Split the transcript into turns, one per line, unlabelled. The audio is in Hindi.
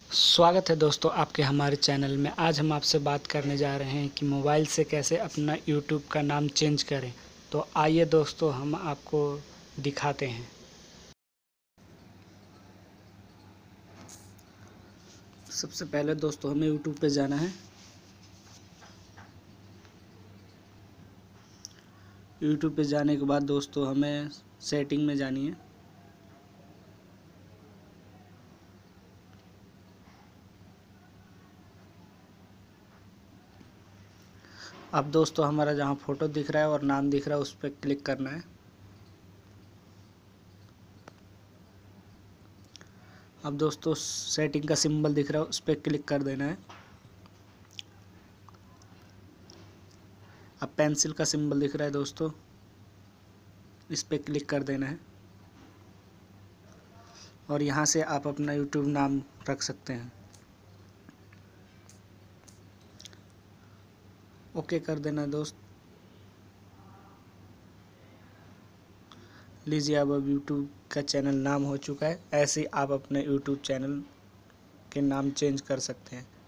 स्वागत है दोस्तों आपके हमारे चैनल में। आज हम आपसे बात करने जा रहे हैं कि मोबाइल से कैसे अपना यूट्यूब का नाम चेंज करें। तो आइए दोस्तों हम आपको दिखाते हैं। सबसे पहले दोस्तों हमें यूट्यूब पे जाना है। यूट्यूब पे जाने के बाद दोस्तों हमें सेटिंग में जानी है। अब दोस्तों हमारा जहाँ फ़ोटो दिख रहा है और नाम दिख रहा है उस पर क्लिक करना है। अब दोस्तों सेटिंग का सिंबल दिख रहा है उस पर क्लिक कर देना है। अब पेंसिल का सिंबल दिख रहा है दोस्तों, इस पर क्लिक कर देना है और यहाँ से आप अपना यूट्यूब नाम रख सकते हैं। ओके कर देना दोस्त। लीजिए अब यूट्यूब का चैनल नाम हो चुका है। ऐसे ही आप अपने यूट्यूब चैनल के नाम चेंज कर सकते हैं।